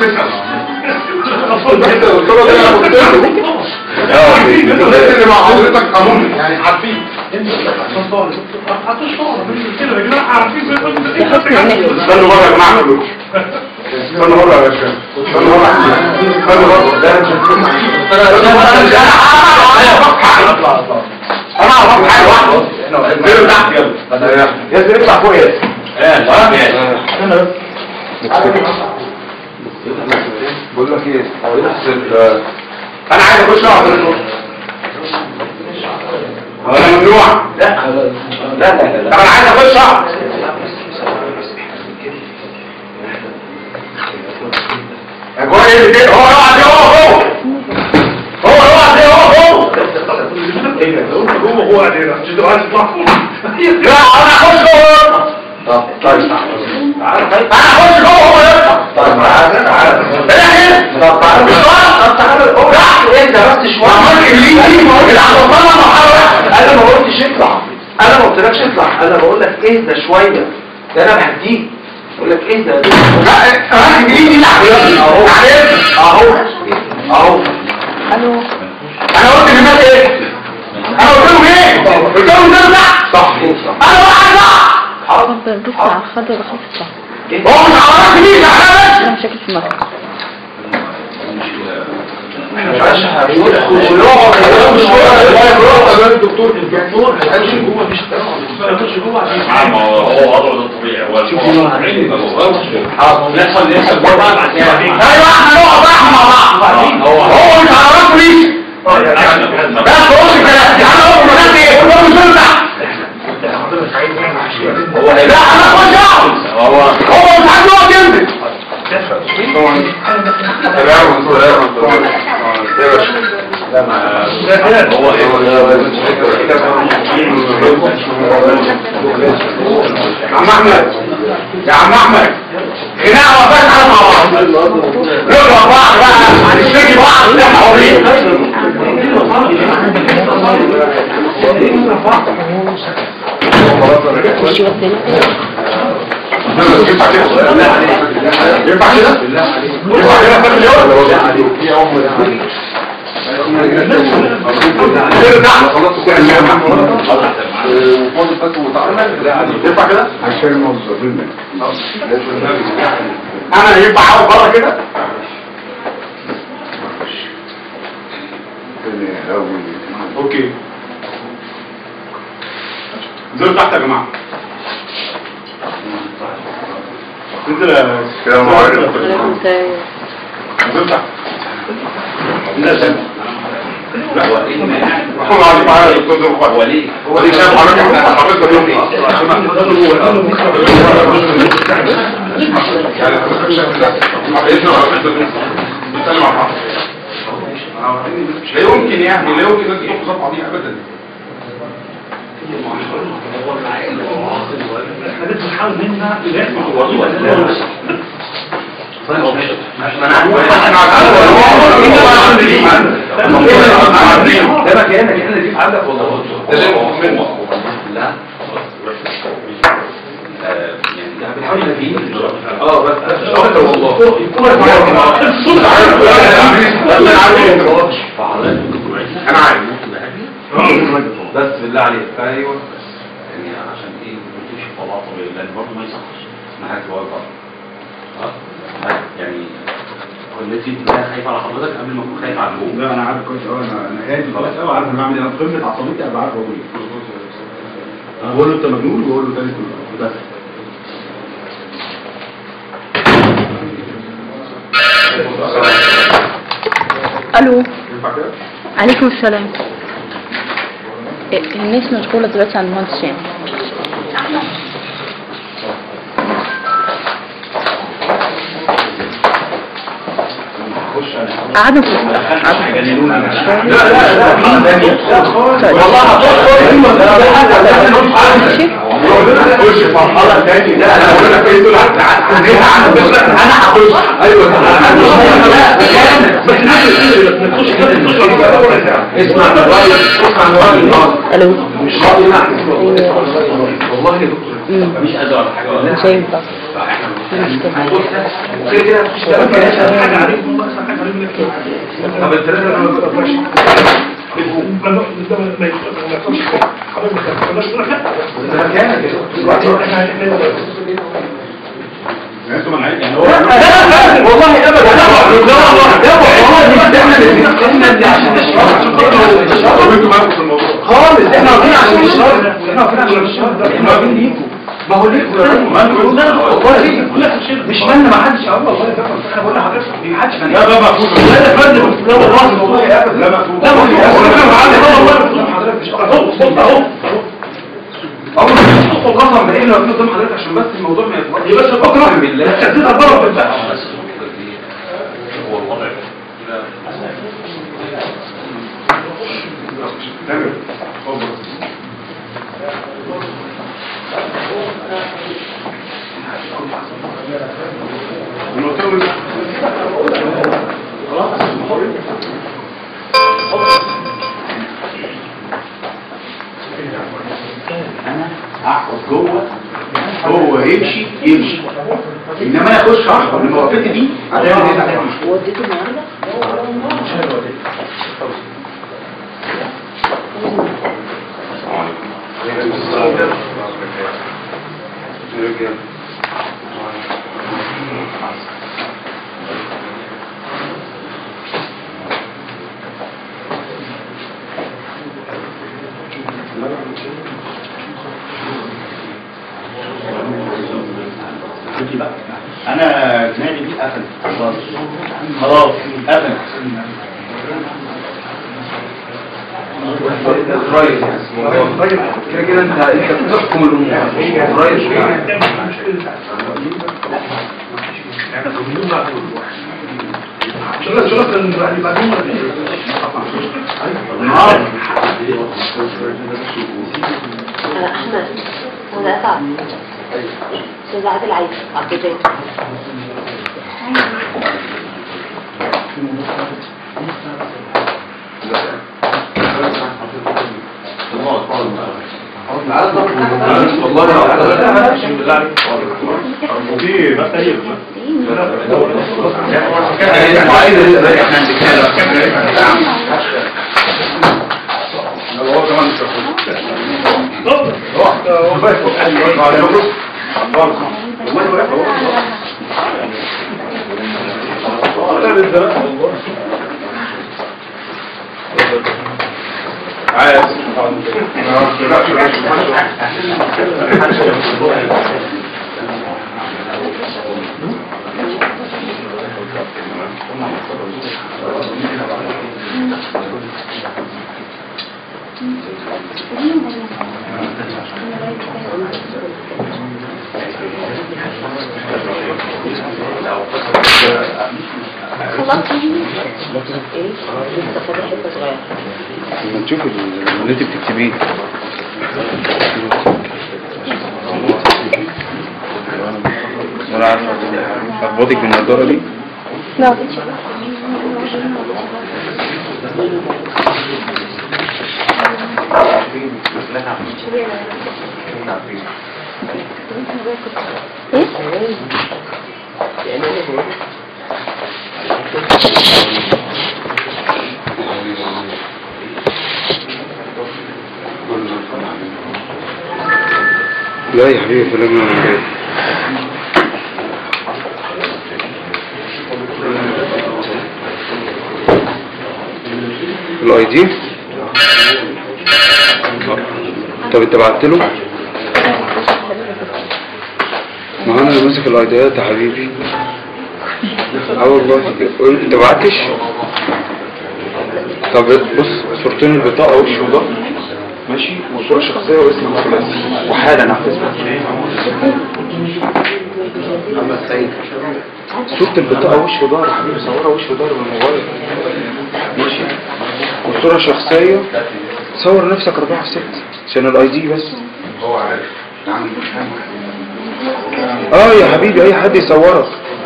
تسال الدكتوره دي انا قلت له الناس اللي مع حضرتك قانوني يعني عارفين استنوا بره يا جماعه كلكم استنوا بره يا باشا استنوا بره استنوا بره انا اعرف حاجه واحده انزلوا تحت يلا يا سيدي اطلع فوق بقول لك ايه انا عايز اخش اقعد ولا ممنوع لا طب انا عايز اخش اقعد اجوان ايه كده هو يقعد يقعد هو قاعد هنا مش انت عايز تطلع لا انا اخش جوه طيب انا اخش جوه هو يطلع طيب تعالى انت بس شويه انا ما قلتش اطلع انا ما قلتلكش اطلع انا بقول لك اهدى شويه ده انا بهديك بقول لك اهدى لا انا انجليزي لا اهو الو انا قلت للناس ايه انا قلت لهم ايه قلت لهم تطلع صح انا واحد لا حاضر تطلع خضر خفيفه هو مش عارف مين احنا انا مشاكل في المكتب الدكتور هيخش جوه مش هيخش جوه هو وضعه ده طبيعي هو يحصل جوه بعد ايوه احنا نقعد بقى مع بعض هو مش عارف ليه ده بص الكلام انا اقول لك ايه هو مش بتاع هو لا انا اخش هو مش عايز يقعد جنبي عم احمد يا عم احمد خناقه وفات على مع بعض نضرب بعض بقى هنشتكي بعض احنا حرين ينفع كده ينفع كده ينفع كده عشان موظفين انا ينفع اقعد بره كده اوكي انزلوا تحت يا جماعه السلام عليكم انزلوا تحت لا هو علي معايا الدكتور ولي شايف حضرتك احنا حضرتك اليوم لا يمكن يعني لا يمكن ان تحط صفحه دي ابدا بنحاول منها ده مكانك احنا اللي في عندك والله ده زي ما منه لا يعني بنحاول فيه بس شرط والله انا عارف بس بالله عليك ايوه يعني عشان ايه ما تمشي في طلعه طبيعيه لان برضه ما يصحش احنا حاجه واقفه يعني والتي خايف على حضرتك قبل ما اكون خايف على الجو. لا انا عارف كويس قوي انا هادي كويس قوي عارف انا بعمل ايه انا قمه عصبيتي ابقى عارف اقول ايه. انا بقول له انت مجنون وبقول له تاني كله بس. الو عليكم السلام. الناس مشغوله دلوقتي عند المهندس هشام. قعدوا جننونا لا والله خش في مرحله ثانيه لا انا بقول لك ايه دول انا هخش ايوه اسمع الراي الو مش راضي والله يا دكتور مش قادر على حاجه مش هينفع كده كده مفيش حاجه عليكم بقى حاجه عليكم. طب الثلاثه انا ما بقدرش انتوا منعين يعني هو والله ابدا خالص احنا واقفين عشان الشهر احنا واقفين عشان الشهر احنا واقفين ليكم ما هو ليكم يا راجل والله مش مالنا ما حدش والله انا بقول لحضرتك ما حدش لا لا مفروض لا يا فندم لا والله والله ابدا لا مفروض لا والله حضرتك اول ما قسم بالله لو قدام حضرتك عشان بس الموضوع ما يتوقفش بس بكره بالله تشديد بره بقى هو الوضع تمام انا اقعد جوه هو يمشي انما انا اخش احضر من وقفتي دي هتعمل ايه ده وديته النهارده انا دماغي دي قفلت خلاص قفلت رئيس كده كده انت بتحكم الامور رئيس انا احمد انا اسعد استاذ عادل عايز عبد الجليل والله ودي بس هي لما تشوف اللي انت بتكتبيه ولا عارفه اخبطك بالنضاره دي لا لا يا حبيبي فلما الاي دي طب انت بعت له ما انا اللي ماسك الايديات يا حبيبي والله انت بعتش طب بص صورتين البطاقه وش وده ماشي وصوره شخصيه واسم ثلاثي وحاله نحفظ صورة البطاقة وش وظهر يا حبيبي صورها وش وظهر بالموبايل ماشي وصورة شخصية صور نفسك 4 في 6 عشان الاي دي بس هو عارف يا حبيبي اي حد يصورك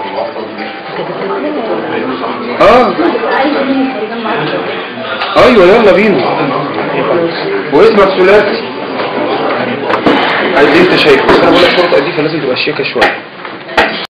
ايوه يلا بينا واسمك ثلاثي عايز انت شايفه بس انا بقول لك شرطة دي فلازم تبقى شيكة شوية